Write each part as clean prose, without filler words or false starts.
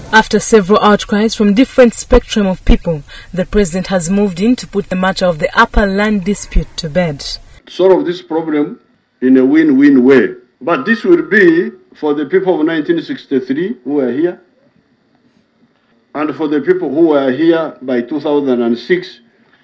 After several outcries from different spectrum of people, the president has moved in to put the matter of the APAA land dispute to bed. Solve this problem in a win-win way. But this will be for the people of 1963 who are here, and for the people who were here by 2006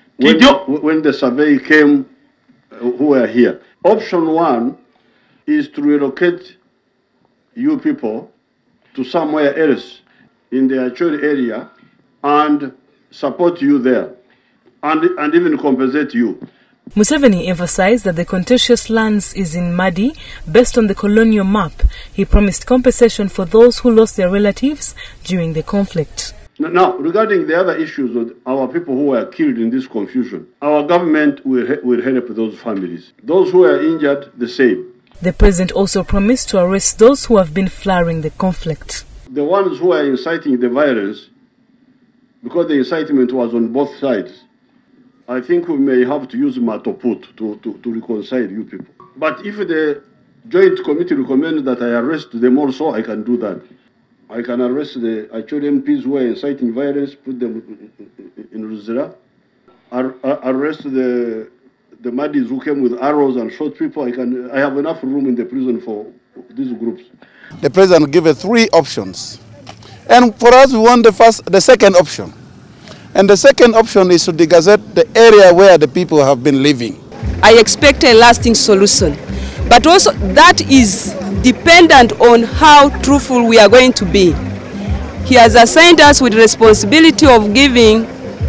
when the survey came, who were here. Option one is to relocate you people to somewhere else in the actual area and support you there and even compensate you. Museveni emphasized that the contentious lands is in Madi based on the colonial map. He promised compensation for those who lost their relatives during the conflict. Now, regarding the other issues of our people who were killed in this confusion, our government will help those families. Those who are injured, the same. The president also promised to arrest those who have been flaring the conflict. The ones who are inciting the violence, because the incitement was on both sides, I think we may have to use matoput to reconcile you people. But if the joint committee recommends that I arrest them also, I can do that. I can arrest the actual MPs who are inciting violence, put them in Ruzira. Arrest the Madis who came with arrows and shot people. I have enough room in the prison for these groups. The president gave us 3 options. And for us, we want the second option. And the second option is to degazette the area where the people have been living. I expect a lasting solution. But also that is dependent on how truthful we are going to be. He has assigned us with the responsibility of giving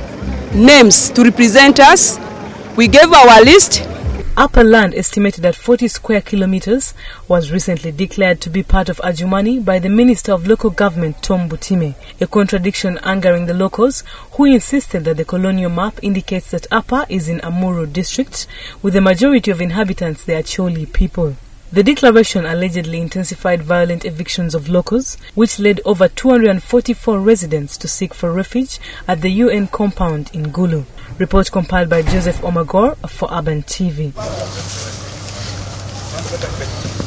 names to represent us. We gave our list. APAA land, estimated at 40 square kilometers, was recently declared to be part of Adjumani by the Minister of Local Government, Tom Butime, a contradiction angering the locals, who insisted that the colonial map indicates that APAA is in Amuru district, with the majority of inhabitants the Acholi people. The declaration allegedly intensified violent evictions of locals, which led over 244 residents to seek for refuge at the UN compound in Gulu. Report compiled by Joseph Omagor for Urban TV.